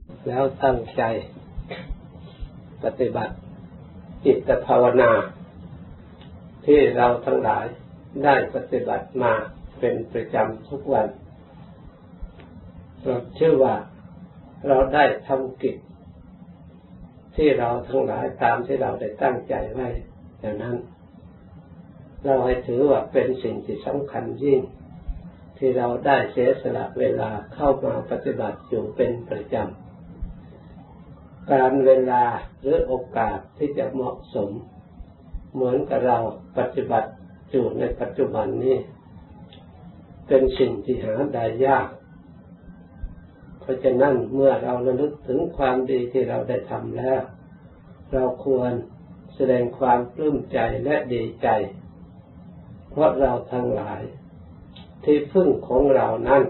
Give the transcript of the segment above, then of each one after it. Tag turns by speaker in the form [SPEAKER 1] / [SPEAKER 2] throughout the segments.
[SPEAKER 1] แล้วตั้งใจปฏิบัติจิตภาวนาที่เราทั้งหลายได้ปฏิบัติมาเป็นประจำทุกวันเราเชื่อว่าเราได้ทำกิจที่เราทั้งหลายตามที่เราได้ตั้งใจไว้อย่างนั้นเราให้ถือว่าเป็นสิ่งที่สำคัญยิ่งที่เราได้เสียสละเวลาเข้ามาปฏิบัติอยู่เป็นประจำการเวลาหรือโอกาสที่จะเหมาะสมเหมือนกับเราปฏิบัติอยู่ในปัจจุบันนี้เป็นสิ่งที่หาได้ยากเพราะฉะนั้นเมื่อเราระลึกถึงความดีที่เราได้ทำแล้วเราควรแสดงความปลื้มใจและดีใจเพราะเราทั้งหลายที่พึ่งของเรานั้น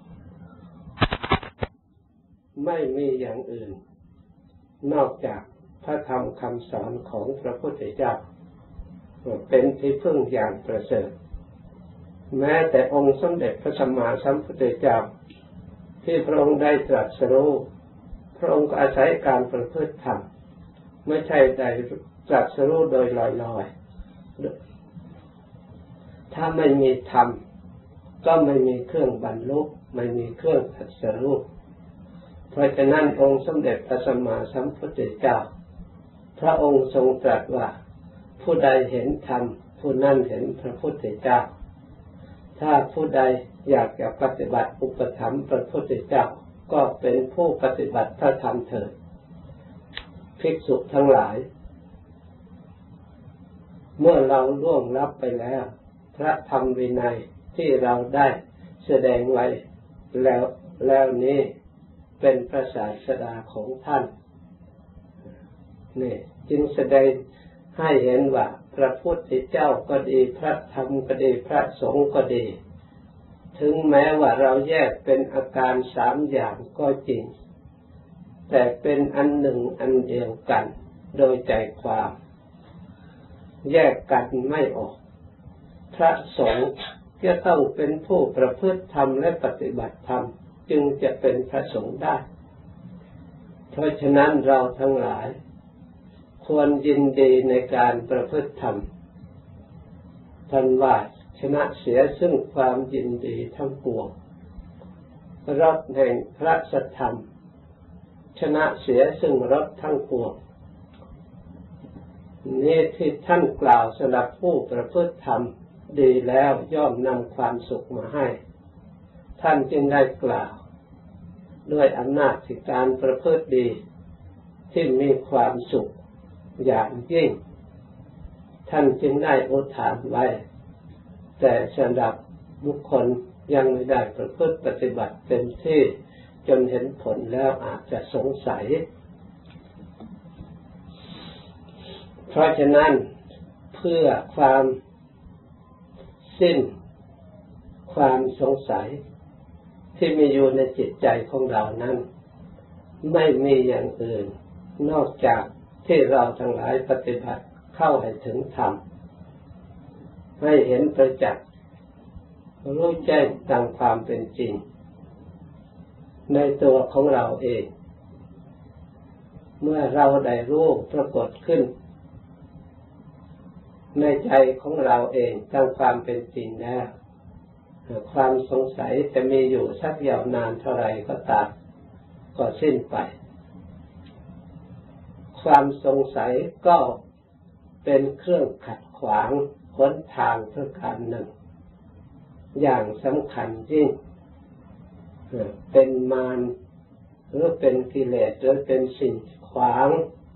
[SPEAKER 1] ไม่มีอย่างอื่นนอกจากพระธรรมคำสอนของพระพุทธเจ้าเป็นที่พึ่งอย่างประเสริฐแม้แต่องค์สมเด็จพระสัมมาสัมพุทธเจ้าที่พระองค์ได้ตรัสรู้พระองค์ก็อาศัยการประพฤติธรรมไม่ใช่ได้ตรัสรู้โดยลอยๆถ้าไม่มีธรรมก็ไม่มีเครื่องบรรลุไม่มีเครื่องตรัสรู้เพราะฉะนั้นองค์สมเด็จพระสัมมาสัมพุทธเจ้าพระองค์ทรงตรัสว่าผู้ใดเห็นธรรมผู้นั้นเห็นพระพุทธเจ้าถ้าผู้ใดอยากจะปฏิบัติอุปถัมภ์พระพุทธเจ้าก็เป็นผู้ปฏิบัติพระธรรมเถิดภิกษุทั้งหลายเมื่อเราล่วงลับไปแล้วพระธรรมวินัยที่เราได้แสดงไว้แล้วนี้เป็นพระศาสดาของท่านนี่จึงแสดงให้เห็นว่าพระพุทธเจ้าก็ดีพระธรรมก็ดีพระสงฆ์ก็ดีถึงแม้ว่าเราแยกเป็นอาการ3อย่างก็จริงแต่เป็นอันหนึ่งอันเดียวกันโดยใจความแยกกันไม่ออกพระสงฆ์จะต้องเป็นผู้ประพฤติธรรมและปฏิบัติธรรมจึงจะเป็นพระสงฆ์ได้เพราะฉะนั้นเราทั้งหลายควรยินดีในการประพฤติธรรมท่านว่าชนะเสียซึ่งความยินดีทั้งปวงรสแห่งพระสัทธรรมชนะเสียซึ่งรสทั้งปวงนี่ที่ท่านกล่าวสำหรับผู้ประพฤติธรรมดีแล้วย่อมนำความสุขมาให้ท่านจึงได้กล่าวด้วยอำนาจที่การประพฤติดีที่มีความสุขอย่างยิ่งท่านจึงได้อุทานไว้แต่สำหรับบุคคลยังไม่ได้ประพฤติปฏิบัติเต็มที่จนเห็นผลแล้วอาจจะสงสัยเพราะฉะนั้นเพื่อความสิ้นความสงสัยที่มีอยู่ในจิตใจของเรานั้นไม่มีอย่างอื่นนอกจากที่เราทั้งหลายปฏิบัติเข้าให้ถึงธรรมให้เห็นประจักษ์รู้แจ้งตามความเป็นจริงในตัวของเราเองเมื่อเราได้รู้ปรากฏขึ้นในใจของเราเองตามความเป็นจริงแล้วความสงสัยจะมีอยู่สักยาวนานเท่าไรก็ตามก็สิ้นไปความสงสัยก็เป็นเครื่องขัดขวางหนทางประการหนึ่งอย่างสำคัญยิ่งเป็นมารหรือเป็นกิเลสหรือเป็นสิ่งขวาง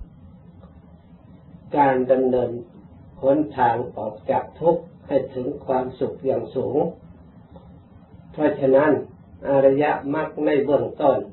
[SPEAKER 1] การดำเนินหนทางออกจากทุกข์ให้ถึงความสุขอย่างสูงเพราะฉะนั้นอริยมรรคในเบื้องต้น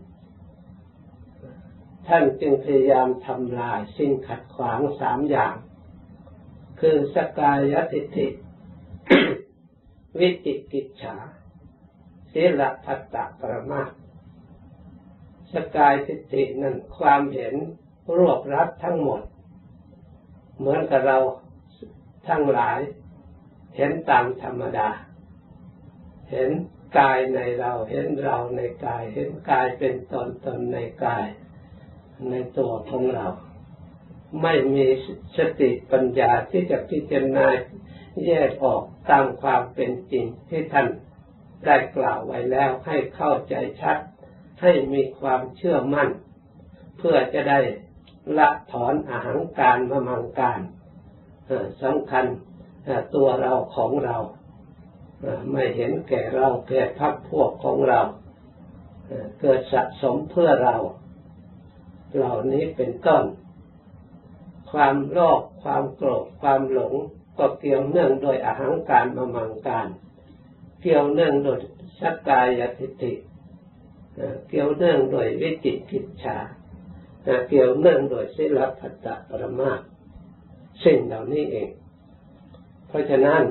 [SPEAKER 1] ท่านจึงพยายามทำลายสิ่งขัดขวาง3อย่างคือสกายทิฏฐิ วิจิกิจฉาศีลพัตตปรมาสสกายทิฏฐินั่นความเห็นรวบรัดทั้งหมดเหมือนกับเราทั้งหลายเห็นตามธรรมดาเห็นกายในเราเห็นเราในกายเห็นกายเป็นตนในกายในตัวของเราไม่มีสติปัญญาที่จะพิจารณาแยกออกตามความเป็นจริงที่ท่านได้กล่าวไว้แล้วให้เข้าใจชัดให้มีความเชื่อมั่นเพื่อจะได้ละถอนอหังการมมังการสำคัญตัวเราของเราไม่เห็นแก่เราแก่พรรคพวกของเราเกิดสะสมเพื่อเราเหล่านี้เป็นต้นความโลภความโกรธความหลงก็เกี่ยวเนื่องโดยอหังการมมังการเกี่ยวเนื่องโดยสักกายทิฏฐิเกี่ยวเนื่องโดยวิจิกิจฉาเกี่ยวเนื่องโดยศีลพัตตปรมาสสิ่งเหล่านี้เองเพราะฉะนั้น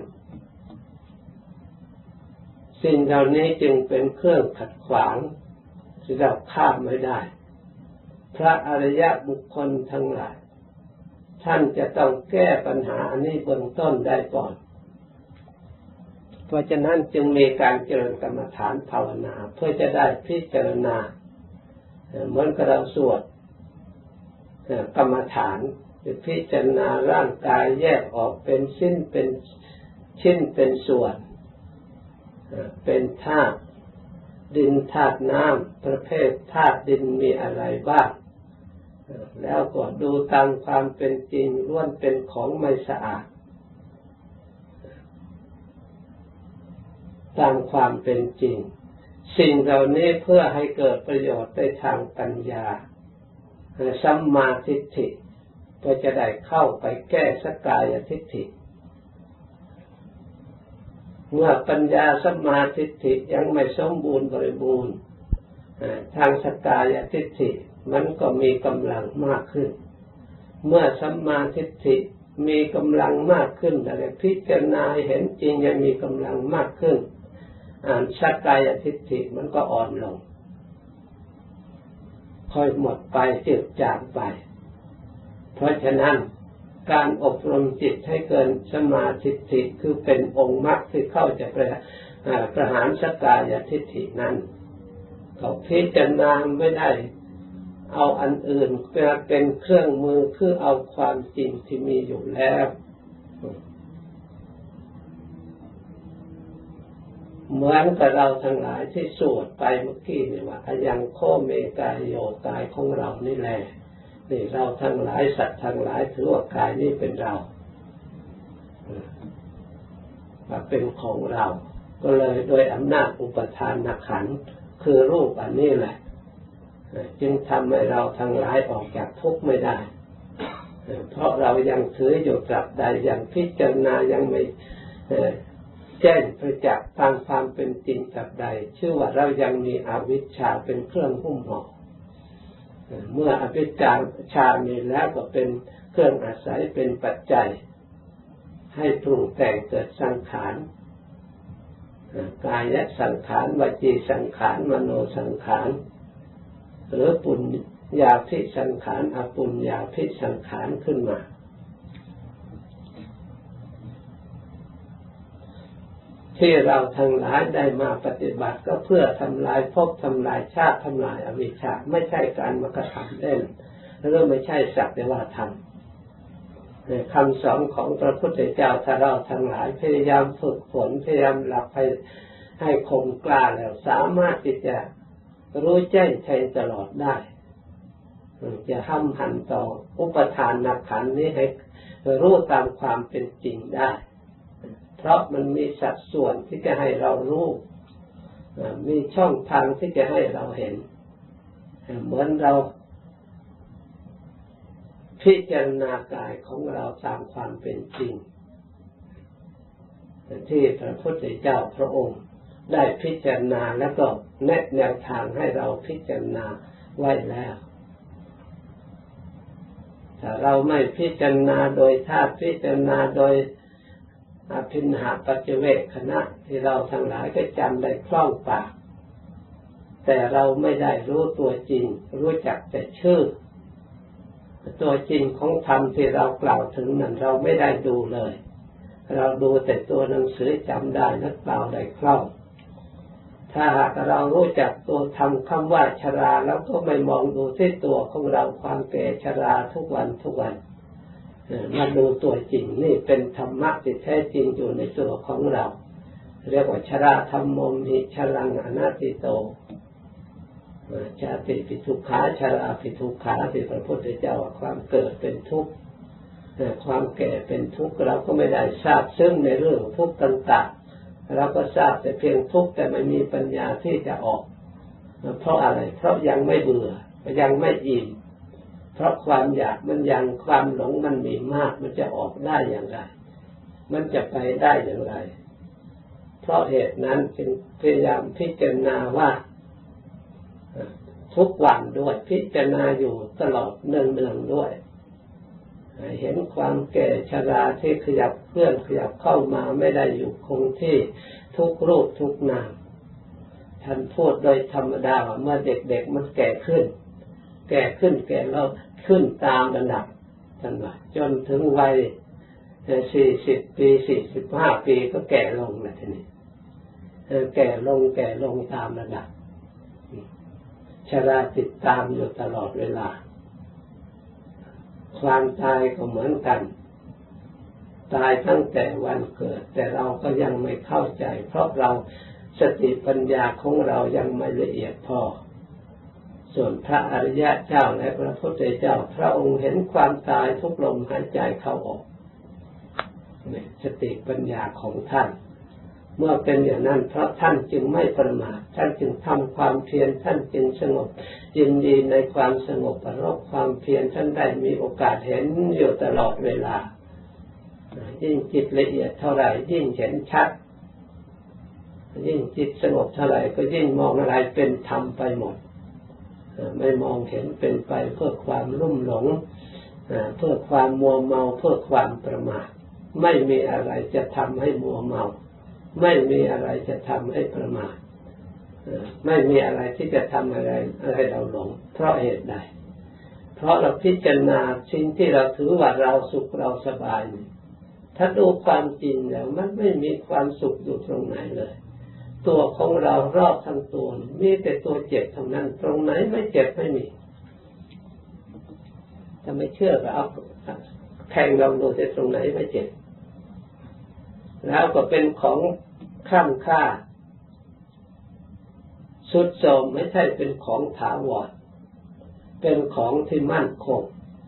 [SPEAKER 1] สิ่งเหล่านี้จึงเป็นเครื่องขัดขวางที่เราข้ามไม่ได้พระอริยบุคคลทั้งหลายท่านจะต้องแก้ปัญหาอันนี้เบื้องต้นได้ก่อนเพราะฉะนั้นจึงมีการเจริญกรรมฐานภาวนาเพื่อจะได้พิจารณาเหมือนกับเราสวดกรรมฐานพิจารณาร่างกายแยกออกเป็นชิ้นเป็นส่วนเป็นธาตุดินธาตุน้ำประเภทธาตุดินมีอะไรบ้างแล้วก็ดูตามความเป็นจริงล้วนเป็นของไม่สะอาดตามความเป็นจริงสิ่งเหล่านี้เพื่อให้เกิดประโยชน์ในทางปัญญาสัมมาทิฏฐิก็จะได้เข้าไปแก้สักกายทิฏฐิเมื่อปัญญาสัมมาทิฏฐิยังไม่สมบูรณ์บริบูรณ์ทางสักกายทิฏฐิมันก็มีกำลังมากขึ้นเมื่อสัมมาทิฏฐิมีกำลังมากขึ้นแต่พิจารณาเห็นจริงยังมีกำลังมากขึ้นสักกายทิฏฐิมันก็อ่อนลงค่อยหมดไปจืดจางไปเพราะฉะนั้นการอบรมจิตให้เกินสัมมาทิฏฐิคือเป็นองค์มรรคที่เข้าจะประหารสักกายทิฏฐินั้นเขาพิจารณาไม่ได้เอาอันอื่นเป็นเครื่องมือคือเอาความจริงที่มีอยู่แล้วเหมือนกับเราทั้งหลายที่สวดไปเมื่อกี้นี่ว่ายังโคเมกายโยกายของเรานี่แหละนี่เราทั้งหลายสัตว์ทั้งหลายถือว่ากายนี้เป็นเราเป็นของเราก็เลยโดยอำนาจอุปทานขันธ์คือรูปอันนี้แหละจึงทำให้เราทั้งหลายออกจากทุกข์ไม่ได้เพราะเรายังถืออยู่ตราบใดยังพิจารณายังไม่แจ้งประจักษ์ตามความเป็นจริงตราบใดชื่อว่าเรายังมีอวิชชาเป็นเครื่องหุ้มห่อเมื่ออวิชชามีแล้วก็เป็นเครื่องอาศัยเป็นปัจจัยให้ปรุงแต่งเกิดสังขารกายสังขารวจีสังขารมโนสังขารหรือปุญญาภิสังขารอปุญญาภิสังขารขึ้นมาที่เราทั้งหลายได้มาปฏิบัติก็เพื่อทำลายภพทำลายชาติทำลายอวิชชาไม่ใช่การมากระทำเล่นแล้วก็ไม่ใช่สักแต่ว่าทำคำสอนของพระพุทธเจ้าถ้าเราทั้งหลายพยายามฝึกฝนพยายามหลับให้คมกล้าแล้วสามารถที่จะรู้แจ้งแทงตลอดได้จะห้ำหันต่ออุปทานขันธ์นี้ให้รู้ตามความเป็นจริงได้เพราะมันมีสัดส่วนที่จะให้เรารู้มีช่องทางที่จะให้เราเห็นเหมือนเราพิจารณากายของเราตามความเป็นจริงที่พระพุทธเจ้าพระองค์ได้พิจารณาแล้วก็แนะแนวทางให้เราพิจารณาไว้แล้วถ้าเราไม่พิจารณาโดยธาตุพิจารณาโดยอภินหาปัจเจเวคขณะที่เราทั้งหลายก็จำได้คล่องปากแต่เราไม่ได้รู้ตัวจริงรู้จักแต่ชื่อตัวจริงของธรรมที่เรากล่าวถึงนั้นเราไม่ได้ดูเลยเราดูแต่ตัวหนังสือจำได้นักเปล่าได้คล่องถ้าหากเรารู้จักตัวทำคำว่าชราแล้วก็ไม่มองดูที่ตัวของเราความแก่ชราทุกวันทุกวันมาดูตัวจริงนี่เป็นธรรมะที่แท้จริงอยู่ในตัวของเราเรียกว่าชราธรรมโมหิชรังอนัตติโตชาติปิทุกขาชราปิทุกขาที่พระพุทธเจ้าความเกิดเป็นทุกข์ความแก่เป็นทุกข์เราก็ไม่ได้ทราบซึ่งในเรื่องทุกข์ต่างๆเราก็ทราบแต่เพียงทุกข์แต่ไม่มีปัญญาที่จะออกเพราะอะไรเพราะยังไม่เบื่อยังไม่อิ่มเพราะความอยากมันยังความหลงมันมีมากมันจะออกได้อย่างไรมันจะไปได้อย่างไรเพราะเหตุนั้นจึงพยายามพิจารณาว่าทุกวันด้วยพิจารณาอยู่ตลอดเนืองๆด้วยเห็นความแก่ชราที่ขยับเคลื่อนขยับเข้ามาไม่ได้อยู่คงที่ทุกรูปทุกนามท่านพูดโดยธรรมดาว่าเมื่อเด็กๆมันแก่ขึ้นแแล้วขึ้นตามระดับท่านว่าจนถึงวัย40 ปี45 ปีก็แก่ลงแล้วทีนี้แก่ลงตามระดับชราติดตามอยู่ตลอดเวลาความตายก็เหมือนกันตายตั้งแต่วันเกิดแต่เราก็ยังไม่เข้าใจเพราะเราสติปัญญาของเรายังไม่ละเอียดพอส่วนพระอริยะเจ้าและพระพุทธเจ้าพระองค์เห็นความตายทุกลมหายใจเข้าออกสติปัญญาของท่านเมื่อเป็นอย่างนั้นเพราะท่านจึงไม่ประมาทท่านจึงทำความเพียรท่านจึงสงบยินดีในความสงบประรบความเพียรท่านได้มีโอกาสเห็นอยู่ตลอดเวลายิ่งจิตละเอียดเท่าไหร่ยิ่งเห็นชัดยิ่งจิตสงบเท่าไหร่ก็ยิ่งมองอะไรเป็นธรรมไปหมดไม่มองเห็นเป็นไปเพื่อความลุ่มหลงเพื่อความมัวเมาเพื่อความประมาทไม่มีอะไรจะทำให้มัวเมาไม่มีอะไรจะทำให้ประมาทไม่มีอะไรที่จะทำอะไรเราหลงเพราะเหตุใดเพราะเราพิจารณาสิ่งที่เราถือว่าเราสุขเราสบายถ้าดูความจริงแล้วมันไม่มีความสุขอยู่ตรงไหนเลยตัวของเรารอบทั้งตัวมีแต่ตัวเจ็บเท่านั้นตรงไหนไม่เจ็บไม่มีถ้าไม่เชื่อก็เอาแทงลองดูแต่ตรงไหนไม่เจ็บแล้วก็เป็นของคล้ำค่าสุดโทรมไม่ใช่เป็นของถาวรเป็นของที่มั่นคง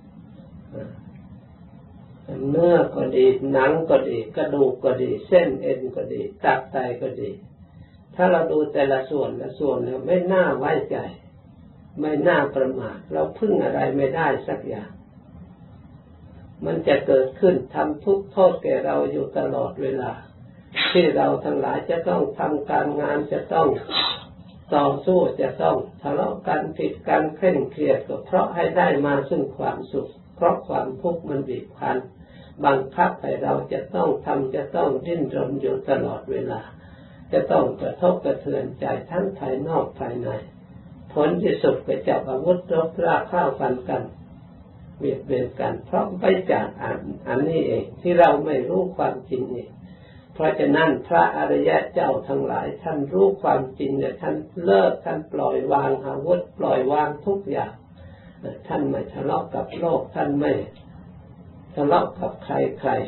[SPEAKER 1] เนื้อก็ดีหนังก็ดีกระดูกก็ดีเส้นเอ็นก็ดีตับไตก็ดีถ้าเราดูแต่ละส่วนแล้วไม่น่าไว้ใจไม่น่าประมาทเราพึ่งอะไรไม่ได้สักอย่างมันจะเกิดขึ้นทำทุกข์โทษแก่เราอยู่ตลอดเวลาที่เราทั้งหลายจะต้องทำการงานจะต้องต่อสู้จะต้องทะเลาะกันผิดกันเคร่งเครียดก็เพราะให้ได้มาซึ่งความสุขเพราะความทุกข์มันบีบคั้นบังคับให้เราจะต้องทำจะต้องดิ้นรนอยู่ตลอดเวลาจะต้องกระทบกระเทือนใจทั้งภายนอกภายในผลที่สุดก็จับอาวุธรบราฆ่าฟันกันเบียดเบียนกันเพราะไปจากอันนี้เองที่เราไม่รู้ความจริงเองเพราะฉะนั้นพระอริยะเจ้าทั้งหลายท่านรู้ความจริงเนี่ยท่านเลิกท่านปล่อยวางอาวุธปล่อยวางทุกอย่างท่านไม่ทะเลาะกับโลกท่านไม่ทะเลาะกับใคร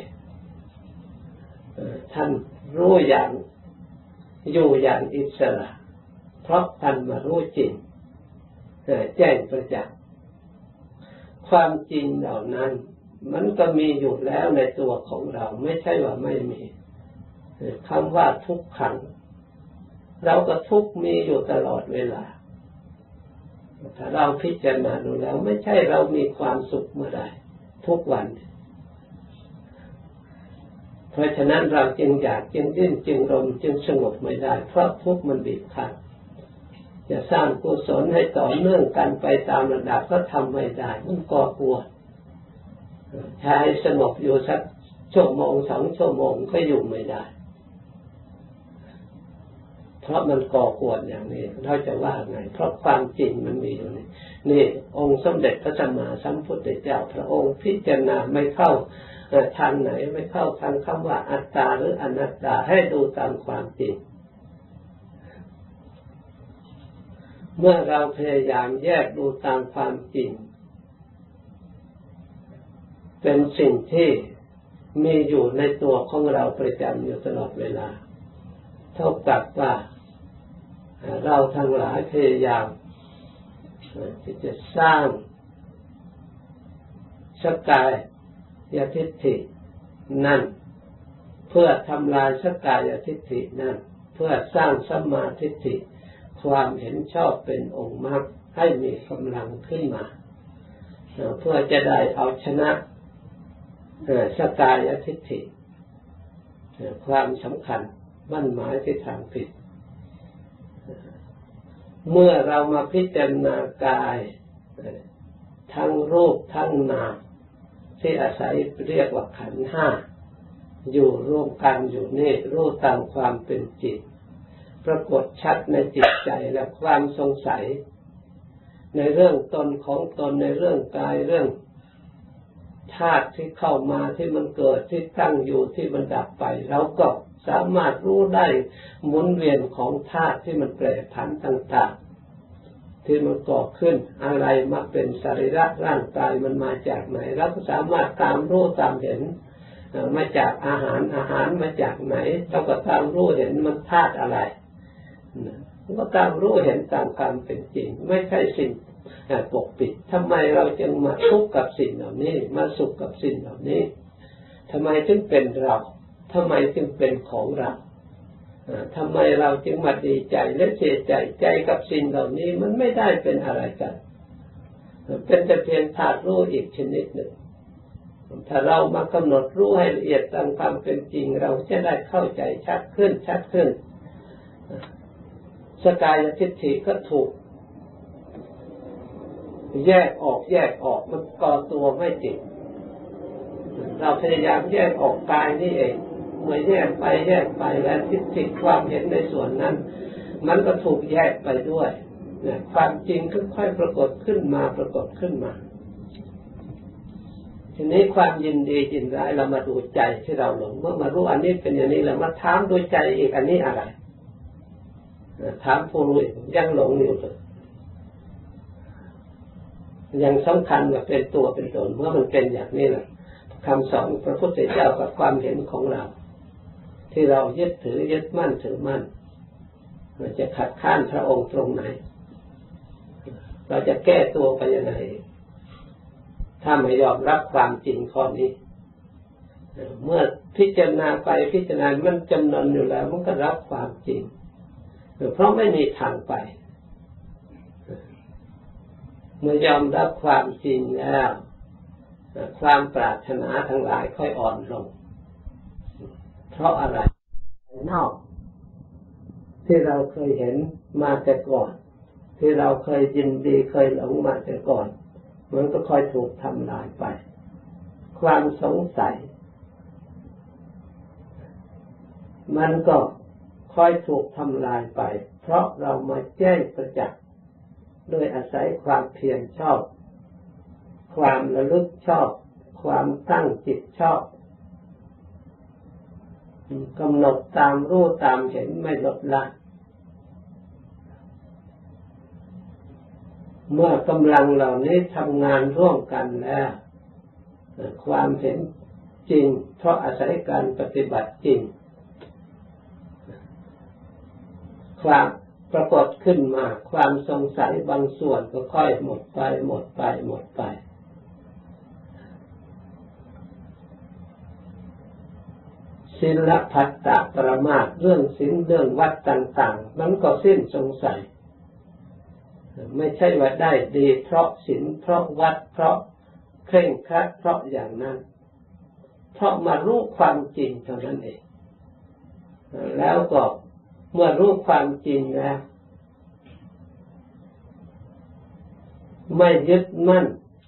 [SPEAKER 1] ท่านรู้อย่างอยู่อย่างอิสระเพราะท่านมารู้จริงแจ้งประจักษ์ความจริงเหล่านั้นมันก็มีอยู่แล้วในตัวของเราไม่ใช่ว่าไม่มีคำว่าทุกขังเราก็ทุกมีอยู่ตลอดเวลาถ้าเราพิจารณาดูแล้วไม่ใช่เรามีความสุขเมื่อใดทุกวันเพราะฉะนั้นเราจึงอยากจึงดิ้นจึงรมจึงสงบไม่ได้เพราะทุกข์มันบีบคั้นจะสร้างกุศลให้ต่อเนื่องกันไปตามระดับก็ทำไม่ได้มันก่อกวนใช้สงบอยู่สักชั่วโมง2 ชั่วโมงก็อยู่ไม่ได้เพราะมันก่อกวนอย่างนี้เราจะว่าไงเพราะความจริงมันมีอยู่นี่องค์สมเด็จพระสัมมาสัมพุทธเจ้าพระองค์พิจารณาไม่เข้าทางไหนไม่เข้าทางคำว่าอัตตาหรืออนัตตาให้ดูตามความจริงเมื่อเราพยายามแยกดูตามความจริงเป็นสิ่งที่มีอยู่ในตัวของเราประจำอยู่ตลอดเวลาเท่ากับว่าเราทั้งหลายพยายามที่จะสร้างสกายทิฏฐินั่นเพื่อทำลายสกายทิฏฐินั่นเพื่อสร้างสัมมาทิฏฐิความเห็นชอบเป็นองค์มรรคให้มีกำลังขึ้นมาเพื่อจะได้เอาชนะสกายทิฏฐิความสำคัญมั่นหมายที่ทางผิดเมื่อเรามาพิจารณากายทั้งรูปทั้งนามที่อาศัยเรียกว่าขันธ์ห้าอยู่ร่วมกันอยู่นี่รู้ตามความเป็นจริงปรากฏชัดในจิตใจและความสงสัยในเรื่องตนของตนในเรื่องกายเรื่องธาตุที่เข้ามาที่มันเกิดที่ตั้งอยู่ที่มันดับไปเราก็สามารถรู้ได้หมุนเวียนของธาตุที่มันแปรผันต่างๆที่มันก่อขึ้นอะไรมาเป็นสรีระร่างกายมันมาจากไหนเราก็สามารถตามรู้ตามเห็นมาจากอาหารมาจากไหนเราก็ตามรู้เห็นมันธาตุอะไรก็ตามรู้เห็นตามความเป็นจริงไม่ใช่สิ่งปกปิดทำไมเราจึงมาทุกข์กับสิ่งเหล่านี้มาสุขกับสิ่งเหล่านี้ทำไมจึงเป็นเราทำไมจึงเป็นของเราทำไมเราจึงมาดีใจและเสียใจใจกับสิ่งเหล่านี้มันไม่ได้เป็นอะไรกันเป็นแต่เพียงธาตุรู้อีกชนิดหนึ่งถ้าเรามากำหนดรู้ให้ละเอียดตามความเป็นจริงเราจะได้เข้าใจชัดขึ้นสกายทิฏฐิก็ถูกแยกออกมันก่อตัวไม่ติดเราพยายามแยกออกกายนี่เองเมื่อแยกไปแล้วทิฏฐิความเห็นในส่วนนั้นมันก็ถูกแยกไปด้วยความจริงค่อยๆปรากฏขึ้นมาทีนี้ความยินดียินร้ายเรามาดูใจที่เราหลงเมื่อมารู้อันนี้เป็นอย่างนี้แล้วมาถามดูใจอีกอันนี้อะไรถามผู้รู้ยังหลงอยู่เลยยังสำคัญว่าเป็นตัวเป็นตนเมื่อมันเป็นอย่างนี้แหละคำสอนพระพุทธเจ้ากับความเห็นของเราที่เรายึดถือยึดมั่นถือมั่นเราจะขัดข้านพระองค์ตรงไหนเราจะแก้ตัวไปยังไงถ้าไม่ยอมรับความจริงข้อนี้เมื่อพิจารณาไปพิจารณามันจำนนอยู่แล้วมันก็รับความจริงเพราะไม่มีทางไปเมื่อยอมรับความจริงแล้วความปรารถนาทั้งหลายค่อยอ่อนลงเพราะอะไรนอกที่เราเคยเห็นมาแต่ก่อนที่เราเคยยินดีเคยหลงมาแต่ก่อนมันก็ค่อยถูกทำลายไปความสงสัยมันก็ค่อยถูกทำลายไปเพราะเรามาแจ้งประจักษ์โดยอาศัยความเพียรชอบความระลึกชอบความตั้งจิตชอบกำหนดตามรู้ตามเห็นไม่ลดละเมื่อกำลังเหล่านี้ทำงานร่วมกันแล้วความเห็นจริงเพราะอาศัยการปฏิบัติจริงความปรากฏขึ้นมาความสงสัยบางส่วนก็ค่อยหมดไปศีลพัตตปรมาสเรื่องศีลเรื่องวัดต่างๆมันก็สิ้นสงสัยไม่ใช่ว่าได้ดีเพราะศีลเพราะวัดเพราะเคร่งครัดเพราะอย่างนั้นเพราะมารู้ความจริงเท่านั้นเองแล้วก็เมื่อรู้ความจริงแล้วไม่ยึดมั่น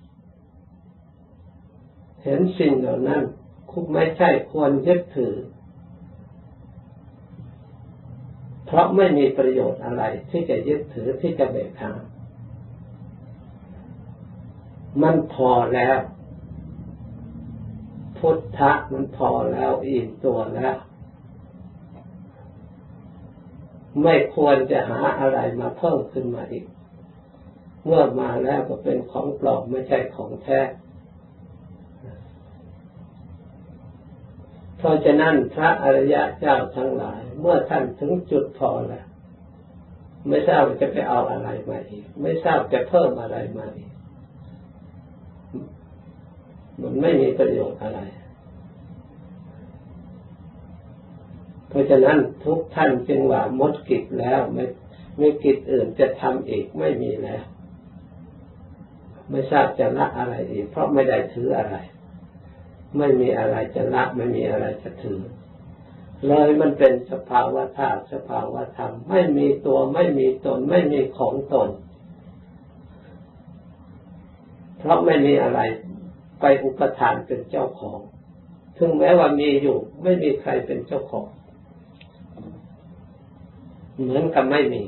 [SPEAKER 1] เห็นสิ่งเหล่านั้นไม่ใช่ควรยึดถือเพราะไม่มีประโยชน์อะไรที่จะยึดถือที่จะแบกหามมันพอแล้วพุทธะมันพอแล้วอิ่มตัวแล้วไม่ควรจะหาอะไรมาเพิ่มขึ้นมาอีกเมื่อมาแล้วก็เป็นของปลอมไม่ใช่ของแท้เพราะฉะนั้นพระอริยเจ้าทั้งหลายเมื่อท่านถึงจุดพอแล้วไม่ทราบจะไปเอาอะไรมาอีกไม่ทราบจะเพิ่มอะไรมาอีกมันไม่มีประโยชน์อะไรเพราะฉะนั้นทุกท่านจึงว่าหมดกิจแล้วไม่กิจอื่นจะทำอีกไม่มีแล้วไม่ทราบจะละอะไรอีกเพราะไม่ได้ถืออะไรไม่มีอะไรจะละไม่มีอะไรจะถือเลยมันเป็นสภาวะธาตุสภาวะธรรมไม่มีตัวไม่มีตนไม่มีของตนเพราะไม่มีอะไรไปอุปทานเป็นเจ้าของถึงแม้ว่ามีอยู่ไม่มีใครเป็นเจ้าของเหมือนกับไม่มี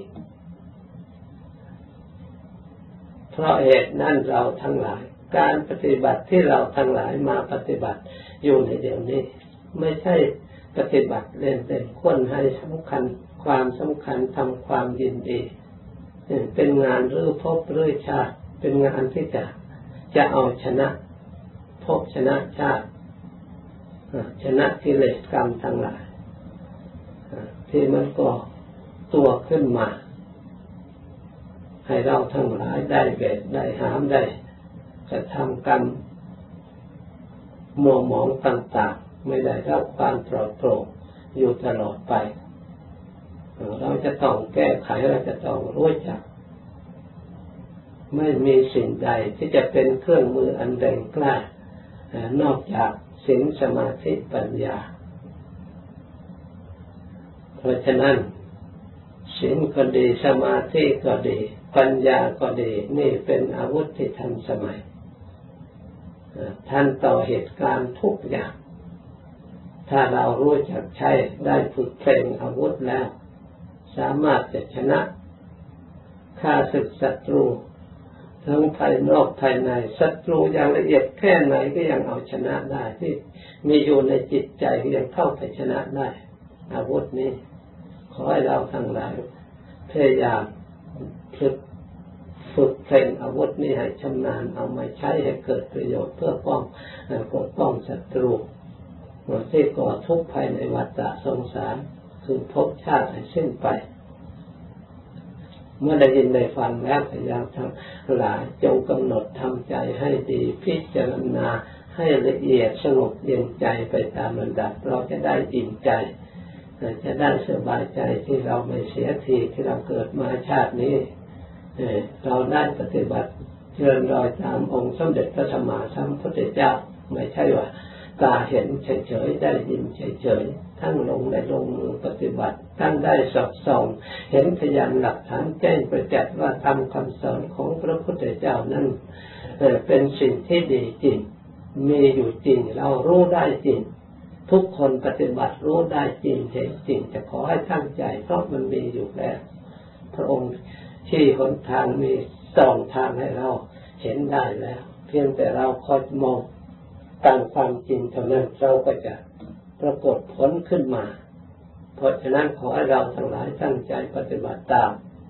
[SPEAKER 1] เพราะเหตุนั้นเราทั้งหลายการปฏิบัติที่เราทั้งหลายมาปฏิบัติอยู่ในเดี๋ยวนี้ไม่ใช่ปฏิบัติเล่นๆควรให้สำคัญความสำคัญทำความยินดีเป็นงานหรือภพหรือชาติเป็นงานที่จะเอาชนะภพชนะชาติชนะกิเลสกรรมทั้งหลายที่มันก็ตัวขึ้นมาให้เราทั้งหลายได้เบ็ดได้หามได้กระทำกรรมมัวหมองต่างๆไม่ได้รับความปลอดโปร่งอยู่ตลอดไปเราจะต้องแก้ไขเราจะต้องรู้จักไม่มีสิ่งใดที่จะเป็นเครื่องมืออันแรงกล้านอกจากศีลสมาธิปัญญาเพราะฉะนั้นศีลก็ดีสมาธิก็ดีปัญญาก็ดีนี่เป็นอาวุธที่ทันสมัยทันต่อเหตุการณ์ทุกอย่างถ้าเรารู้จักใช้ได้ฝึกเพลงอาวุธแล้วสามารถจะชนะฆ่าศึกศัตรูทั้งภายนอกภายในศัตรูอย่างละเอียดแค่ไหนก็ยังเอาชนะได้ที่มีอยู่ในจิตใจก็ยังเข้าไปชนะได้อาวุธนี้ขอให้เราทั้งหลายพยายามฝึกเพลงอาวุธนี้ให้ชำนาญเอามาใช้ให้เกิดประโยชน์เพื่อปกป้องศัตรูที่ก่อทุกข์ภายในวัฏสงสารคือภพชาติให้สิ้นไปเมื่อได้ยินได้ฟังแล้วพยายามทั้งหลายจงกำหนดทำใจให้ดีพิจารณาให้ละเอียดสงบเย็นใจไปตามลำดับเราจะได้อิ่มใจจะได้สบายใจที่เราไม่เสียทีที่เราเกิดมาชาตินี้เราได้ปฏิบัติเจริญรอยตามองค์สมเด็จพระสัมมาสัมพุทธเจ้าไม่ใช่ว่าตาเห็นเฉยๆได้ยินเฉยๆทั้งลงมือปฏิบัติทั้งได้สอบส่องเห็นพยานหลักฐานแจ้งประจักษ์ว่าธรรมคำสอนของพระพุทธเจ้านั้นเป็นสิ่งที่ดีจริงมีอยู่จริงเรารู้ได้จริงทุกคนปฏิบัติรู้ได้จริงเห็นจริงจะขอให้ตั้งใจเพราะมันมีอยู่แล้วพระองค์ที่หนทางมีส่องทางให้เราเห็นได้แล้วเพียงแต่เราคอยมองตามความจริงเท่านั้นเราก็จะปรากฏผลขึ้นมาเพราะฉะนั้นขอให้เราทั้งหลายตั้งใจปฏิบัติตาม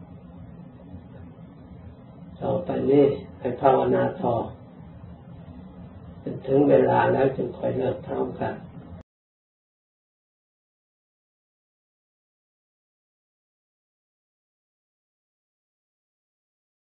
[SPEAKER 1] ต่อไปนี้ให้ภาวนาต่อถึงเวลาแล้วจึงค่อยเลิกพร้อมกัน